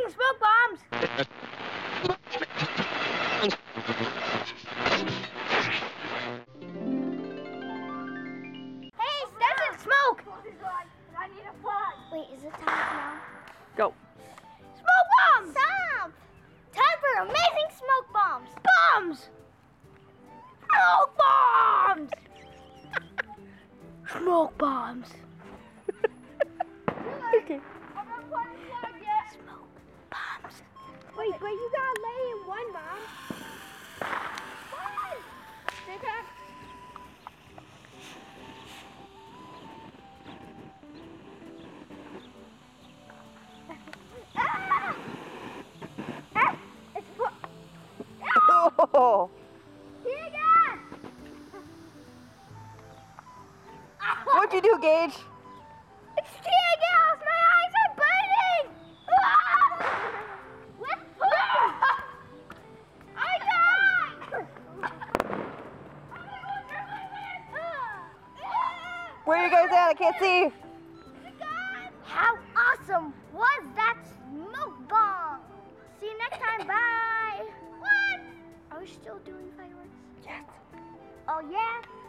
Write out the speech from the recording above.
amazing smoke bombs! Hey, that's smoke! I need a flag. Wait, is it time now? Go. Smoke bombs! Stop! Time for amazing smoke bombs! Bombs! Smoke bombs! Smoke bombs. Okay. I'm not putting the flag yet. Smoke bombs. Wait, but you gotta lay in one, Mom. One! Stay back. Ah! Ah! It's Oh. Here again! What'd you do, Gage? It's tear gas! My eyes are burning! I died! Where are you guys at? I can't see. How awesome was that smoke bomb? See you next time. Bye. What? Are we still doing fireworks? Yes. Oh, yeah?